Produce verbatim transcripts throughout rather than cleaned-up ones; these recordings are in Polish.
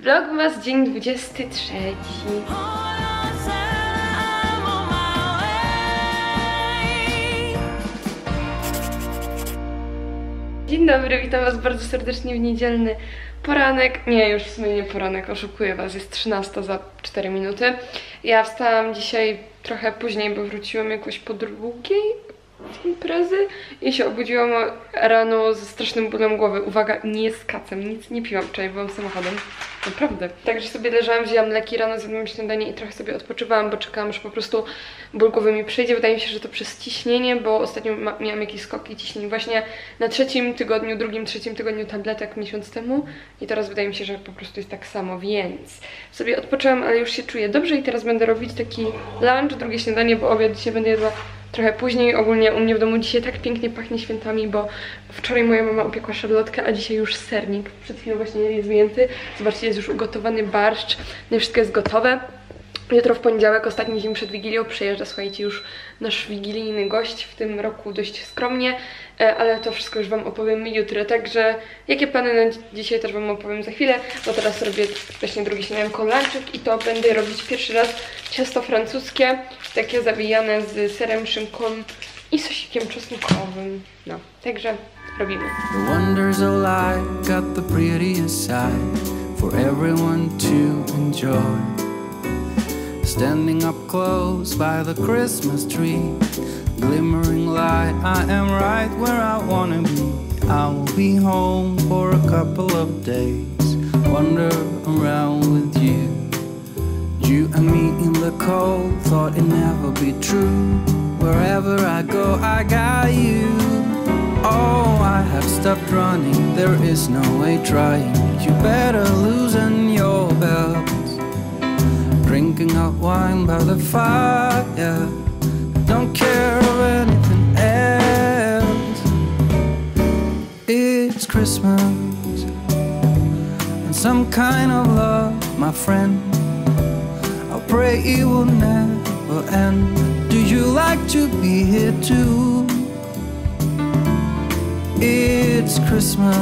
Vlogmas dzień dwudziesty trzeci. Dzień dobry, witam was bardzo serdecznie w niedzielny poranek. Nie, już w sumie nie poranek, oszukuję was, jest trzynasta za cztery minuty. Ja wstałam dzisiaj trochę później, bo wróciłam jakoś po drugiej z imprezy i się obudziłam rano ze strasznym bólem głowy. Uwaga, nie z kacem, nic nie piłam, wczoraj byłam samochodem. Naprawdę. Także sobie leżałam, wzięłam leki, rano zjadłam śniadanie i trochę sobie odpoczywałam, bo czekałam, że po prostu ból głowy mi przejdzie. Wydaje mi się, że to przez ciśnienie, bo ostatnio miałam jakieś skoki ciśnień właśnie na trzecim tygodniu, drugim, trzecim tygodniu tabletek miesiąc temu i teraz wydaje mi się, że po prostu jest tak samo, więc sobie odpoczęłam, ale już się czuję dobrze i teraz będę robić taki lunch, drugie śniadanie, bo obiad dzisiaj będę jadła trochę później. Ogólnie u mnie w domu dzisiaj tak pięknie pachnie świętami, bo wczoraj moja mama upiekła szarlotkę, a dzisiaj już sernik. Przed chwilą właśnie jest wyjęty. Zobaczcie, jest już ugotowany barszcz. No i wszystko jest gotowe. Jutro w poniedziałek, ostatni dzień przed Wigilią, przyjeżdża, słuchajcie, już nasz wigilijny gość, w tym roku dość skromnie, ale to wszystko już wam opowiem jutro, także jakie plany na dzisiaj też wam opowiem za chwilę, bo teraz robię właśnie drugi śniadanko lunchek i to będę robić pierwszy raz ciasto francuskie, takie zawijane z serem, szynką i sosikiem czosnkowym, no, także robimy. The wonders of life got the prettiest side for everyone to enjoy. Standing up close by the Christmas tree, glimmering light, I am right where I wanna be. I will be home for a couple of days, wander around with you. You and me in the cold, thought it'd never be true. Wherever I go, I got you. Oh, I have stopped running, there is no way trying. You better loosen your belt. Drinking hot wine by the fire, don't care of anything else. It's Christmas and some kind of love, my friend. I pray it will never end. Do you like to be here too? It's Christmas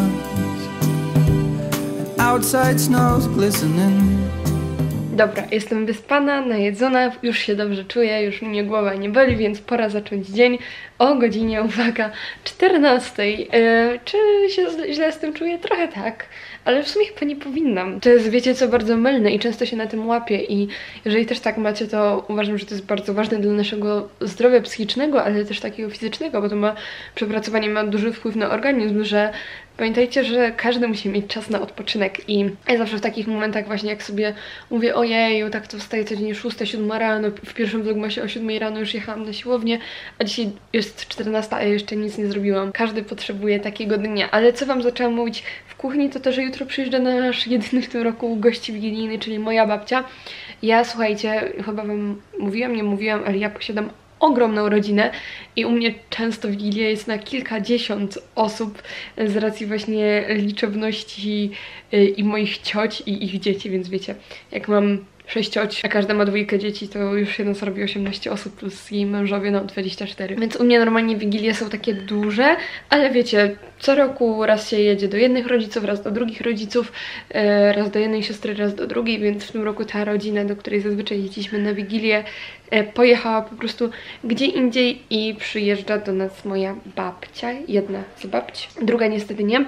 and outside snow's glistening. Dobra, jestem wyspana, najedzona, już się dobrze czuję, już mnie głowa nie boli, więc pora zacząć dzień o godzinie, uwaga, czternastej. Yy, czy się źle z tym czuję? Trochę tak, ale w sumie chyba nie powinnam. To jest, wiecie co, bardzo mylne i często się na tym łapię i jeżeli też tak macie, to uważam, że to jest bardzo ważne dla naszego zdrowia psychicznego, ale też takiego fizycznego, bo to ma, przepracowanie ma duży wpływ na organizm, że pamiętajcie, że każdy musi mieć czas na odpoczynek i ja zawsze w takich momentach właśnie jak sobie mówię, ojeju, tak to wstaję codziennie szósta, siódma rano, w pierwszym vlogmasie o siódmej rano już jechałam na siłownię, a dzisiaj jest czternasta, a ja jeszcze nic nie zrobiłam. Każdy potrzebuje takiego dnia, ale co wam zaczęłam mówić w kuchni, to to, że jutro przyjeżdża nasz jedyny w tym roku gość wigilijny, czyli moja babcia. Ja, słuchajcie, chyba wam mówiłam, nie mówiłam, ale ja posiadam ogromną rodzinę i u mnie często Wigilia jest na kilkadziesiąt osób z racji właśnie liczebności i moich cioć i ich dzieci, więc wiecie, jak mam sześć cioć, a każda ma dwójkę dzieci, to już jedno robi osiemnaście osób plus jej mężowie, no dwadzieścia cztery. Więc u mnie normalnie Wigilie są takie duże, ale wiecie, co roku raz się jedzie do jednych rodziców, raz do drugich rodziców, raz do jednej siostry, raz do drugiej, więc w tym roku ta rodzina, do której zazwyczaj jeździliśmy na Wigilię, pojechała po prostu gdzie indziej i przyjeżdża do nas moja babcia, jedna z babci, druga niestety nie.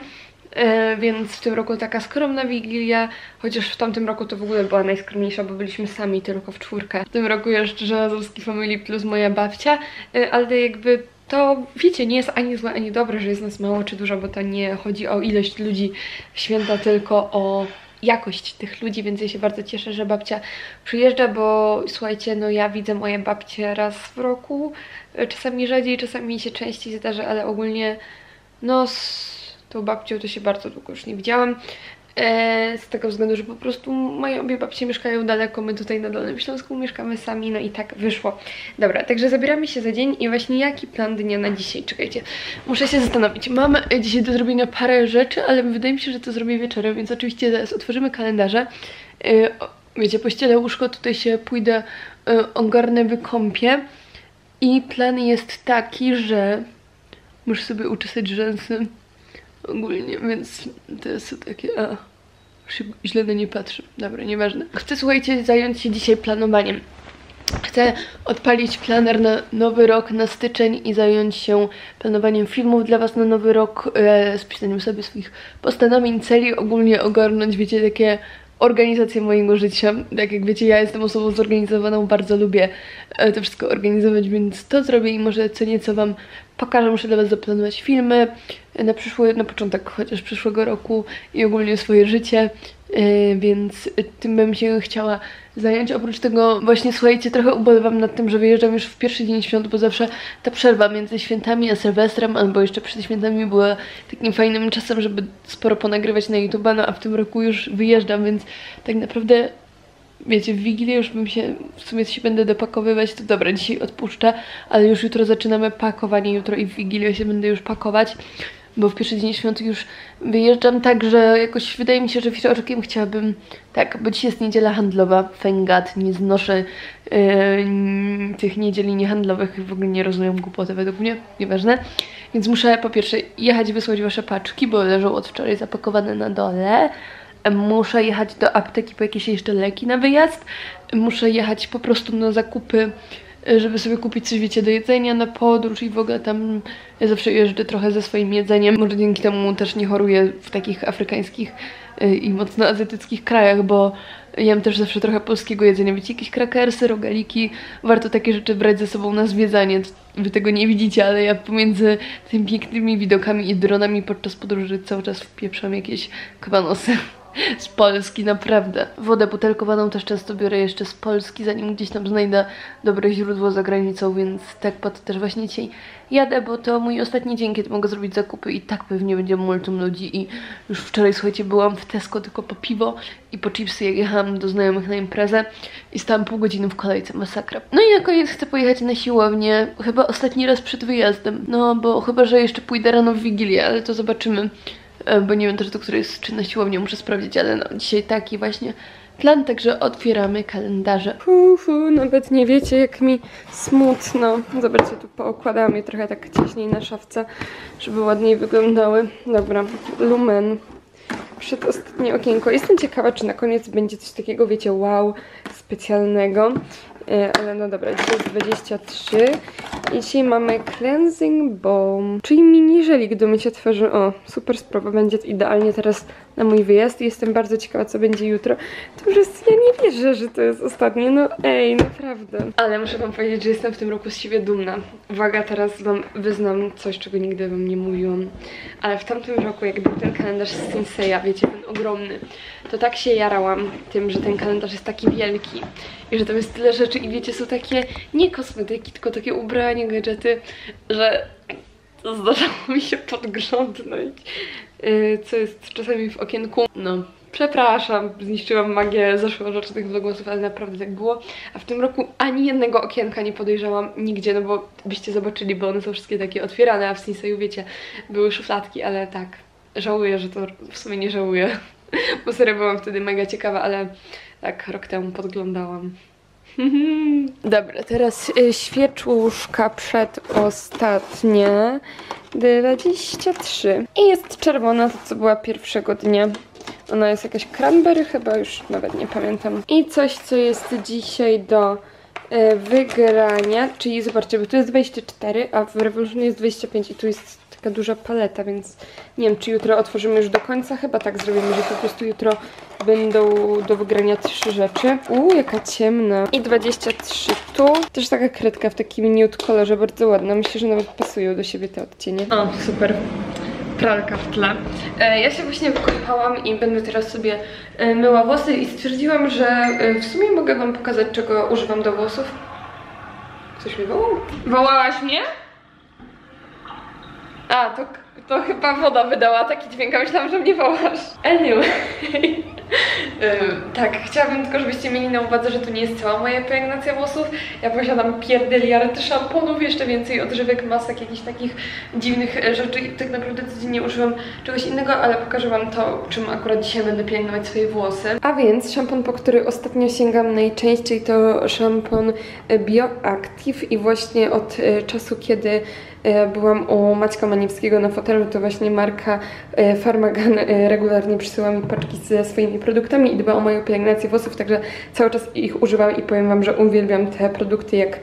E, więc w tym roku taka skromna Wigilia, chociaż w tamtym roku to w ogóle była najskromniejsza, bo byliśmy sami tylko w czwórkę. W tym roku jeszcze Żelazowski Family plus moja babcia, e, ale jakby to, wiecie, nie jest ani złe, ani dobre, że jest nas mało czy dużo, bo to nie chodzi o ilość ludzi w święta, tylko o jakość tych ludzi, więc ja się bardzo cieszę, że babcia przyjeżdża, bo słuchajcie, no ja widzę moje babcie raz w roku, czasami rzadziej, czasami się częściej zdarza, ale ogólnie no z tą babcią to się bardzo długo już nie widziałam. E, z tego względu, że po prostu moje obie babcie mieszkają daleko, my tutaj na Dolnym Śląsku mieszkamy sami, no i tak wyszło. Dobra, także zabieramy się za dzień i właśnie jaki plan dnia na dzisiaj? Czekajcie, muszę się zastanowić. Mam dzisiaj do zrobienia parę rzeczy, ale wydaje mi się, że to zrobię wieczorem, więc oczywiście zaraz otworzymy kalendarze. E, wiecie, pościelę łóżko, tutaj się pójdę, e, ogarnę, wykąpię i plan jest taki, że muszę sobie uczesać rzęsy ogólnie, więc to jest takie a, Już się źle na nie patrzy. Dobra, nieważne. Chcę, słuchajcie, zająć się dzisiaj planowaniem. Chcę odpalić planer na nowy rok, na styczeń i zająć się planowaniem filmów dla was na nowy rok, e, z pisaniem sobie swoich postanowień, celi, ogólnie ogarnąć, wiecie, takie organizację mojego życia. Tak jak wiecie, ja jestem osobą zorganizowaną, bardzo lubię e, to wszystko organizować, więc to zrobię i może co nieco wam pokażę. Muszę dla was zaplanować filmy na przyszły, na początek chociaż przyszłego roku i ogólnie swoje życie, e, więc tym bym się chciała zająć. Oprócz tego właśnie, słuchajcie, trochę ubolewam nad tym, że wyjeżdżam już w pierwszy dzień świąt, bo zawsze ta przerwa między świętami a Sylwestrem, albo jeszcze przed świętami, była takim fajnym czasem, żeby sporo ponagrywać na YouTube'a, no a w tym roku już wyjeżdżam, więc tak naprawdę, wiecie, w Wigilię już bym się, w sumie się będę dopakowywać, to dobra, dzisiaj odpuszczę, ale już jutro zaczynamy pakowanie, jutro i w Wigilię się będę już pakować, bo w pierwszy dzień świąt już wyjeżdżam, także jakoś wydaje mi się, że wieczorkiem chciałabym, tak, bo dzisiaj jest niedziela handlowa, thank God, nie znoszę yy, tych niedzieli niehandlowych, w ogóle nie rozumiem głupoty według mnie, nieważne, więc muszę po pierwsze jechać wysłać wasze paczki, bo leżą od wczoraj zapakowane na dole, muszę jechać do apteki po jakieś jeszcze leki na wyjazd, muszę jechać po prostu na zakupy, żeby sobie kupić coś, wiecie, do jedzenia na podróż i w ogóle tam ja zawsze jeżdżę trochę ze swoim jedzeniem. Może dzięki temu też nie choruję w takich afrykańskich i mocno azjatyckich krajach, bo jem też zawsze trochę polskiego jedzenia. Wiecie, jakieś krakersy, rogaliki. Warto takie rzeczy brać ze sobą na zwiedzanie. Wy tego nie widzicie, ale ja pomiędzy tymi pięknymi widokami i dronami podczas podróży cały czas wpieprzam jakieś kwanosy. Z Polski, naprawdę. Wodę butelkowaną też często biorę jeszcze z Polski, zanim gdzieś tam znajdę dobre źródło za granicą, więc tak po to też właśnie dzisiaj jadę, bo to mój ostatni dzień, kiedy mogę zrobić zakupy i tak pewnie będzie multum ludzi i już wczoraj, słuchajcie, byłam w Tesco tylko po piwo i po chipsy, jak jechałam do znajomych na imprezę i stałam pół godziny w kolejce, masakra. No i na koniec chcę pojechać na siłownię, chyba ostatni raz przed wyjazdem, no bo chyba, że jeszcze pójdę rano w Wigilię, ale to zobaczymy. Bo nie wiem też, do której jest czy na siłownię, muszę sprawdzić, ale no dzisiaj taki właśnie plan, także otwieramy kalendarze. Uhu, nawet nie wiecie, jak mi smutno. Zobaczcie, tu poukładałam je trochę tak ciśniej na szafce, żeby ładniej wyglądały. Dobra, Lumen. Przedostatnie okienko. Jestem ciekawa, czy na koniec będzie coś takiego, wiecie, wow, specjalnego. Ale no dobra, dzisiaj jest dwadzieścia trzy i dzisiaj mamy Cleansing Balm, czyli mini żelik do mycia twarzy. O, super sprawa, będzie idealnie teraz na mój wyjazd i jestem bardzo ciekawa, co będzie jutro. To już jest, ja nie wierzę, że to jest ostatnie, no ej, naprawdę. Ale muszę wam powiedzieć, że jestem w tym roku z siebie dumna. Uwaga, teraz wam wyznam coś, czego nigdy wam nie mówiłam. Ale w tamtym roku, jak był ten kalendarz z Sinseya, wiecie, ten ogromny, to tak się jarałam tym, że ten kalendarz jest taki wielki i że tam jest tyle rzeczy i wiecie, są takie nie kosmetyki, tylko takie ubrania, gadżety, że zdarzało mi się podgrządnąć, yy, co jest czasami w okienku. No, przepraszam, zniszczyłam magię zeszłorocznych vlogmasów, ale naprawdę tak było. A w tym roku ani jednego okienka nie podejrzałam nigdzie, no bo byście zobaczyli, bo one są wszystkie takie otwierane, a w Sinseyu, wiecie, były szufladki, ale tak, żałuję, że to w sumie nie żałuję, bo serio byłam wtedy mega ciekawa, ale tak rok temu podglądałam. Dobra, teraz y, świeczuszka przedostatnie, dwadzieścia trzy. I jest czerwona, to co była pierwszego dnia. Ona jest jakaś cranberry chyba, już nawet nie pamiętam. I coś, co jest dzisiaj do y, wygrania, czyli zobaczcie, bo tu jest dwadzieścia cztery, a w Revolution jest dwadzieścia pięć i tu jest taka duża paleta, więc nie wiem, czy jutro otworzymy już do końca. Chyba tak zrobimy, że po prostu jutro będą do wygrania trzy rzeczy. Uuu, jaka ciemna. I dwadzieścia trzy tu. Też taka kredka w takim nude kolorze, bardzo ładna. Myślę, że nawet pasują do siebie te odcienie. O, super. Pralka w tle. E, ja się właśnie wykąpałam i będę teraz sobie e, myła włosy i stwierdziłam, że e, w sumie mogę wam pokazać, czego używam do włosów. Ktoś mnie wołał? Wołałaś mnie? A, to, to chyba woda wydała taki dźwięk, a myślałam, że mnie wołasz. Anyway. Yy, tak, chciałabym tylko, żebyście mieli na uwadze, że to nie jest cała moja pielęgnacja włosów. Ja posiadam pierdeliard szamponów, jeszcze więcej odżywek, masek, jakichś takich dziwnych rzeczy i tak naprawdę codziennie używam czegoś innego, ale pokażę wam to, czym akurat dzisiaj będę pielęgnować swoje włosy. A więc szampon, po który ostatnio sięgam najczęściej, to szampon Bioactive i właśnie od czasu, kiedy byłam u Maćka Maniewskiego na fotelu, to właśnie marka Pharmagan regularnie przysyła mi paczki ze swoimi produktami i dba o moją pielęgnację włosów, także cały czas ich używam i powiem Wam, że uwielbiam te produkty. Jak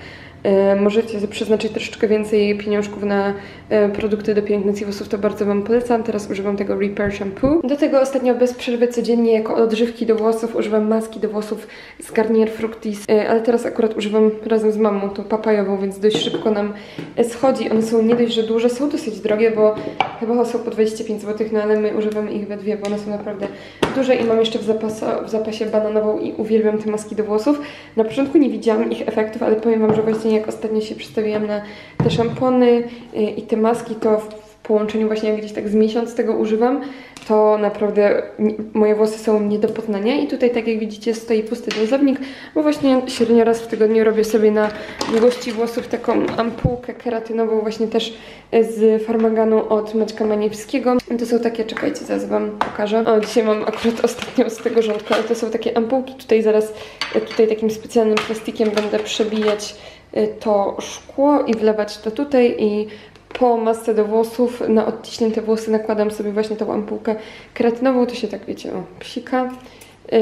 możecie przeznaczyć troszeczkę więcej pieniążków na produkty do pielęgnacji włosów, to bardzo Wam polecam. Teraz używam tego Repair Shampoo. Do tego ostatnio bez przerwy codziennie jako odżywki do włosów używam maski do włosów z Garnier Fructis, ale teraz akurat używam razem z mamą tą papajową, więc dość szybko nam schodzi. One są nie dość, że duże, są dosyć drogie, bo chyba są po dwadzieścia pięć złotych, no ale my używamy ich we dwie, bo one są naprawdę duże i mam jeszcze w, zapas w zapasie bananową i uwielbiam te maski do włosów. Na początku nie widziałam ich efektów, ale powiem Wam, że właśnie jak ostatnio się przedstawiłam na te szampony i te maski, to w połączeniu właśnie jak gdzieś tak z miesiąc tego używam, to naprawdę moje włosy są nie do poznania. I tutaj, tak jak widzicie, stoi pusty dozownik, bo właśnie średnio raz w tygodniu robię sobie na długości włosów taką ampułkę keratynową, właśnie też z Pharmaganu od Maćka Maniewskiego. To są takie, czekajcie, zaraz Wam pokażę. O, dzisiaj mam akurat ostatnio z tego rządka, ale to są takie ampułki. Tutaj zaraz, tutaj takim specjalnym plastikiem będę przebijać to szkło i wlewać to tutaj i po masce do włosów na odciśnięte włosy nakładam sobie właśnie tą ampułkę keratynową, to się tak, wiecie, o, psika yy,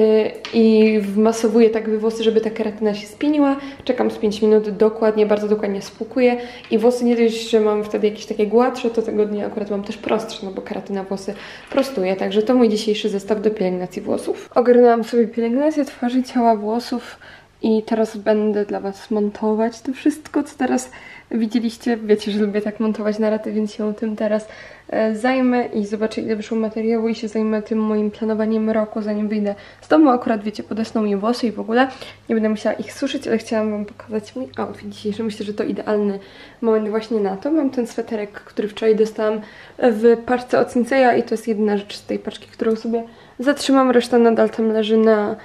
i wmasowuję tak we włosy, żeby ta keratyna się spieniła. Czekam z pięć minut, dokładnie, bardzo dokładnie spłukuję i włosy nie dość, że mam wtedy jakieś takie gładsze, to tego dnia akurat mam też prostsze, no bo keratyna włosy prostuje, także to mój dzisiejszy zestaw do pielęgnacji włosów. Ogarnęłam sobie pielęgnację twarzy, ciała, włosów i teraz będę dla Was montować to wszystko, co teraz widzieliście. Wiecie, że lubię tak montować na raty, więc się tym teraz e, zajmę i zobaczę, ile wyszło materiału i się zajmę tym moim planowaniem roku, zanim wyjdę z domu. Akurat, wiecie, podesną mi włosy i w ogóle nie będę musiała ich suszyć, ale chciałam Wam pokazać mój outfit dzisiejszy. Myślę, że to idealny moment właśnie na to. Mam ten sweterek, który wczoraj dostałam w paczce od Sinseya i to jest jedyna rzecz z tej paczki, którą sobie zatrzymam. Reszta nadal tam leży na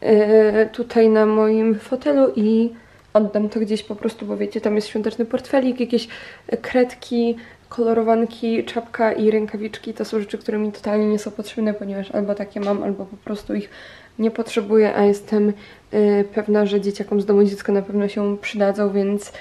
tutaj na moim fotelu i oddam to gdzieś po prostu, bo wiecie, tam jest świąteczny portfelik, jakieś kredki, kolorowanki, czapka i rękawiczki. To są rzeczy, które mi totalnie nie są potrzebne, ponieważ albo takie mam, albo po prostu ich nie potrzebuję, a jestem yy, pewna, że dzieciakom z domu dziecka na pewno się przydadzą, więc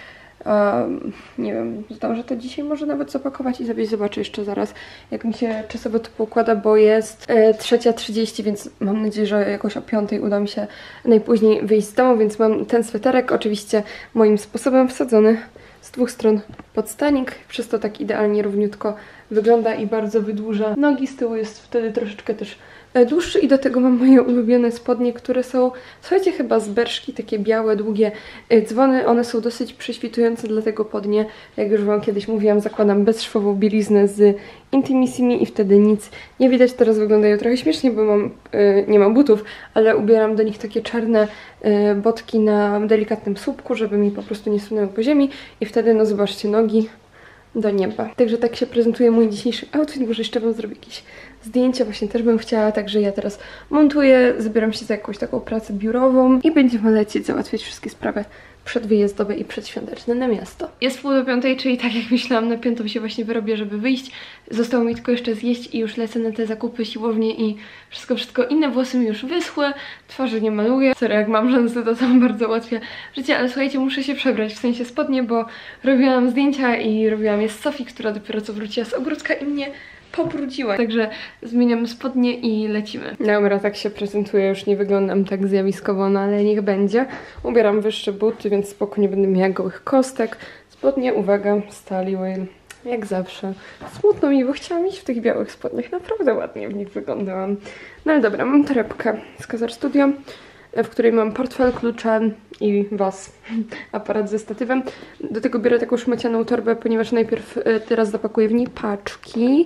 Um, nie wiem, zdążę to dzisiaj może nawet zapakować i sobie zobaczę jeszcze zaraz, jak mi się czasowo to poukłada, bo jest e, trzecia trzydzieści, więc mam nadzieję, że jakoś o piątej uda mi się najpóźniej wyjść z domu, więc mam ten sweterek, oczywiście moim sposobem wsadzony z dwóch stron pod stanik, przez to tak idealnie równiutko wygląda i bardzo wydłuża nogi, z tyłu jest wtedy troszeczkę też dłuższy i do tego mam moje ulubione spodnie, które są, słuchajcie, chyba z Berszki, takie białe, długie dzwony. One są dosyć prześwitujące, dlatego pod nie, jak już Wam kiedyś mówiłam, zakładam bezszwową bieliznę z Intimissimi i wtedy nic nie widać. Teraz wyglądają trochę śmiesznie, bo mam, yy, nie mam butów, ale ubieram do nich takie czarne yy, botki na delikatnym słupku, żeby mi po prostu nie sunęły po ziemi i wtedy, no zobaczcie, nogi do nieba. Także tak się prezentuje mój dzisiejszy outfit. Może jeszcze Wam zrobię jakieś zdjęcia, właśnie też bym chciała, także ja teraz montuję, zabieram się za jakąś taką pracę biurową i będziemy lecieć załatwiać wszystkie sprawy przedwyjazdowe i przedświąteczne na miasto. Jest pół do piątej, czyli tak jak myślałam, na piątą się właśnie wyrobię, żeby wyjść. Zostało mi tylko jeszcze zjeść i już lecę na te zakupy, siłownie i wszystko, wszystko inne. Włosy mi już wyschły, twarzy nie maluję. Sorry, jak mam rzęsy, to tam bardzo ułatwia życie, ale słuchajcie, muszę się przebrać, w sensie spodnie, bo robiłam zdjęcia i robiłam je z Sofii, która dopiero co wróciła z ogródka i mnie pobrudziła. Także zmieniam spodnie i lecimy. Dobra, tak się prezentuję, już nie wyglądam tak zjawiskowo, no ale niech będzie. Ubieram wyższe buty, więc spoko, nie będę miała gołych kostek. Spodnie, uwaga, Staliway, jak zawsze. Smutno mi, bo chciałam iść w tych białych spodniach, naprawdę ładnie w nich wyglądałam. No ale dobra, mam torebkę z Kazar Studio, w której mam portfel, klucze i was, aparat ze statywem. Do tego biorę taką szmacianą torbę, ponieważ najpierw teraz zapakuję w niej paczki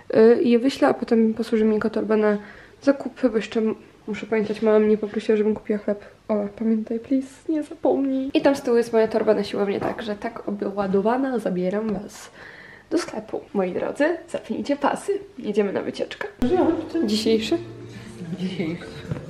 i je wyślę, a potem posłuży mi jako torba na zakupy, bo jeszcze muszę pamiętać, mama mnie poprosiła, żebym kupiła chleb. O, pamiętaj, please, nie zapomnij. I tam z tyłu jest moja torba na siłownię, także tak obładowana zabieram was do sklepu. Moi drodzy, zapnijcie pasy, jedziemy na wycieczkę. Dzisiejszy? Dzisiejszy.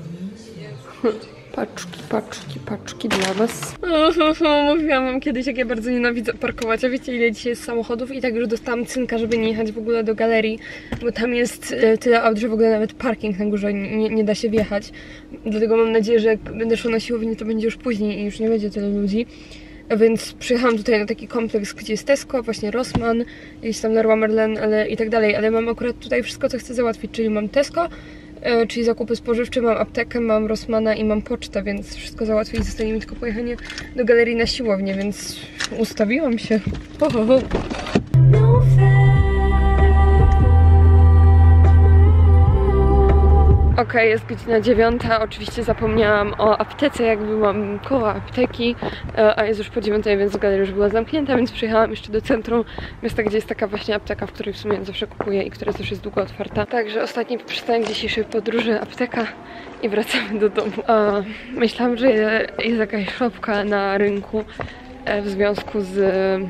Paczki, paczki, paczki dla was. Mówiłam wam kiedyś, jak ja bardzo nienawidzę parkować. A wiecie, ile dzisiaj jest samochodów i tak już dostałam cynka, żeby nie jechać w ogóle do galerii, bo tam jest tyle aut, że w ogóle nawet parking na górze nie, nie da się wjechać. Dlatego mam nadzieję, że jak będę szła na siłownię, to będzie już później i już nie będzie tyle ludzi. Więc przyjechałam tutaj na taki kompleks, gdzie jest Tesco, właśnie Rossmann, jest tam Leroy Merlin, ale i tak dalej, ale mam akurat tutaj wszystko, co chcę załatwić, czyli mam Tesco, e, czyli zakupy spożywcze, mam aptekę, mam Rossmana i mam pocztę, więc wszystko załatwić, zostanie mi tylko pojechanie do galerii na siłownię, więc ustawiłam się. Ho, ho, ho. Okej, okay, jest godzina dziewiąta, oczywiście zapomniałam o aptece, jakby mam koło apteki, a jest już po dziewiątej, więc galeria już była zamknięta, więc przyjechałam jeszcze do centrum miasta, gdzie jest taka właśnie apteka, w której w sumie zawsze kupuję i która też jest długo otwarta. Także ostatni przystanek dzisiejszej podróży, apteka i wracamy do domu. A, myślałam, że jest jakaś szopka na rynku w związku z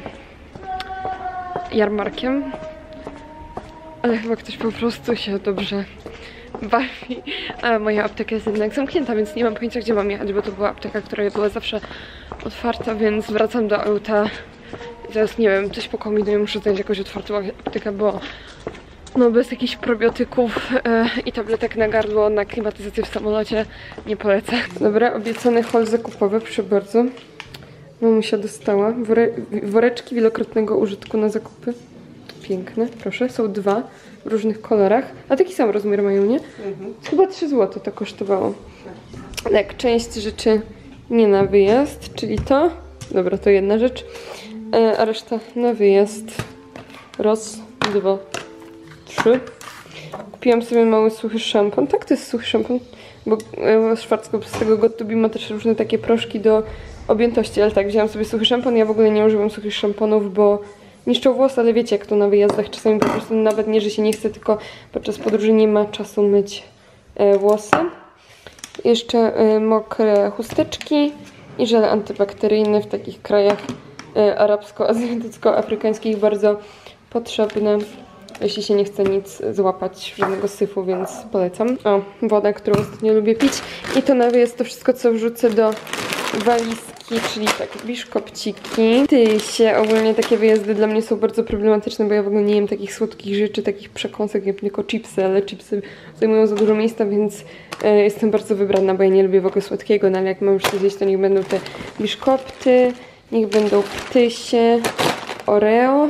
jarmarkiem, ale chyba ktoś po prostu się dobrze bawi, a moja apteka jest jednak zamknięta, więc nie mam pojęcia, gdzie mam jechać, bo to była apteka, która była zawsze otwarta, więc wracam do auta i teraz nie wiem, coś pokombinuję, muszę znaleźć jakąś otwartą aptekę, bo no bez jakichś probiotyków yy, i tabletek na gardło, na klimatyzację w samolocie nie polecę. Dobra, obiecany haul zakupowy, proszę bardzo. Mamusia dostała Wore woreczki wielokrotnego użytku na zakupy. Piękne, proszę, są dwa w różnych kolorach, a taki sam rozmiar mają, nie? Mhm. Chyba trzy złote to kosztowało. Tak, część rzeczy nie na wyjazd, czyli to. Dobra, to jedna rzecz, e, a reszta na wyjazd. Raz, dwa, trzy. Kupiłam sobie mały suchy szampon. Tak, to jest suchy szampon, bo e, Schwarzkopf z tego Got to Be ma też różne takie proszki do objętości, ale tak, wzięłam sobie suchy szampon. Ja w ogóle nie używam suchych szamponów, bo niszczą włosy, ale wiecie jak to na wyjazdach czasami po prostu nawet nie, że się nie chce, tylko podczas podróży nie ma czasu myć e, włosy. Jeszcze e, mokre chusteczki i żel antybakteryjny w takich krajach e, arabsko-azjatycko-afrykańskich bardzo potrzebne, jeśli się nie chce nic złapać, żadnego syfu, więc polecam. O, woda, którą ostatnio lubię pić. I to na wyjazd to wszystko, co wrzucę do walizki, czyli tak, biszkopciki. Tysie, ogólnie takie wyjazdy dla mnie są bardzo problematyczne, bo ja w ogóle nie jem takich słodkich rzeczy, takich przekąsek, jem tylko chipsy, ale chipsy zajmują za dużo miejsca, więc e, jestem bardzo wybrana, bo ja nie lubię w ogóle słodkiego, no ale jak mam już coś zjeść, to niech będą te biszkopty, niech będą ptysie, Oreo.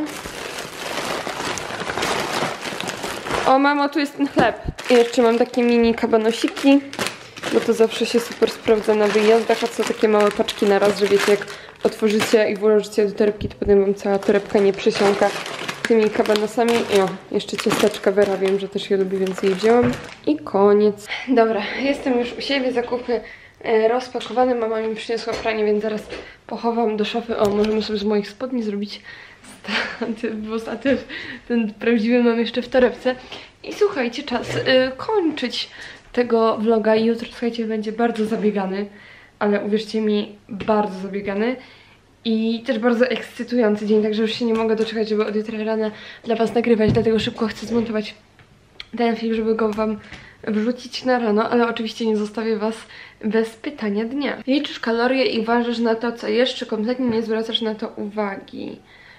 O mamo, tu jest ten chleb. I jeszcze mam takie mini kabanosiki, bo to zawsze się super sprawdza na wyjazdach, a co takie małe paczki na raz, że wiecie, jak otworzycie i włożycie do torebki, to potem wam cała torebka nie przysiąka tymi kabanosami. I o, jeszcze ciasteczka Vera, wiem, że też je lubi, więc jej wzięłam. I koniec. Dobra, jestem już u siebie, zakupy e, rozpakowane, mama mi przyniosła pranie, więc zaraz pochowam do szafy. O, możemy sobie z moich spodni zrobić statyw, bo statyw ten prawdziwy mam jeszcze w torebce. I słuchajcie, czas y, kończyć tego vloga. Jutro, słuchajcie, będzie bardzo zabiegany, ale uwierzcie mi, bardzo zabiegany i też bardzo ekscytujący dzień, także już się nie mogę doczekać, żeby od jutra rana dla was nagrywać, dlatego szybko chcę zmontować ten film, żeby go wam wrzucić na rano, ale oczywiście nie zostawię was bez pytania dnia. Liczysz kalorie i ważysz na to, co jesz, czy kompletnie nie zwracasz na to uwagi?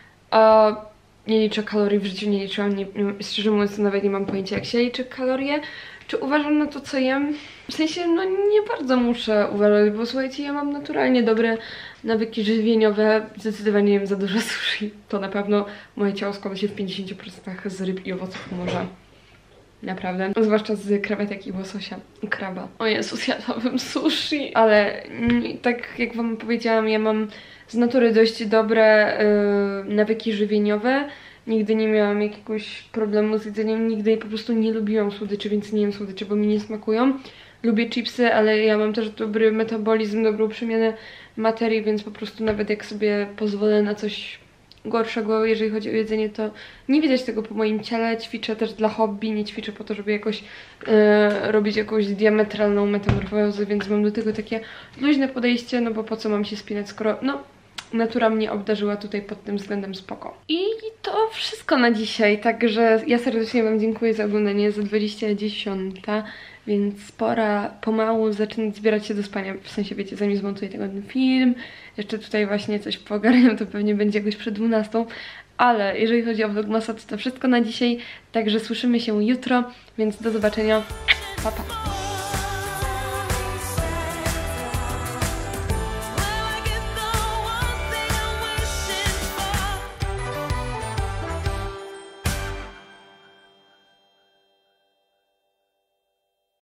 A nie liczę kalorii, w życiu nie liczyłam, nie, nie, szczerze mówiąc nawet nie mam pojęcia, jak się liczy kalorie. Czy uważam na to, co jem? W sensie, no nie bardzo muszę uważać, bo słuchajcie, ja mam naturalnie dobre nawyki żywieniowe. Zdecydowanie jem za dużo sushi. To na pewno moje ciało składa się w pięćdziesięciu procentach z ryb i owoców morza. Naprawdę. Zwłaszcza z krewetek i łososia. I kraba. O Jezus, jadłabym sushi. Ale tak jak wam powiedziałam, ja mam z natury dość dobre yy, nawyki żywieniowe. Nigdy nie miałam jakiegoś problemu z jedzeniem, nigdy po prostu nie lubiłam słodyczy, więc nie jem słodyczy, bo mi nie smakują. Lubię chipsy, ale ja mam też dobry metabolizm, dobrą przemianę materii, więc po prostu nawet jak sobie pozwolę na coś gorszego, jeżeli chodzi o jedzenie, to nie widać tego po moim ciele. Ćwiczę też dla hobby, nie ćwiczę po to, żeby jakoś e, robić jakąś diametralną metamorfozę, więc mam do tego takie luźne podejście, no bo po co mam się spinać, skoro no natura mnie obdarzyła tutaj pod tym względem spoko. I to wszystko na dzisiaj, także ja serdecznie wam dziękuję za oglądanie, za dwudziesta dziesiąta, więc pora pomału zaczynać zbierać się do spania, w sensie wiecie, zanim zmontuję ten film, jeszcze tutaj właśnie coś pogarniam, to pewnie będzie jakoś przed dwunastą, ale jeżeli chodzi o vlogmasa, to to wszystko na dzisiaj, także słyszymy się jutro, więc do zobaczenia, pa pa!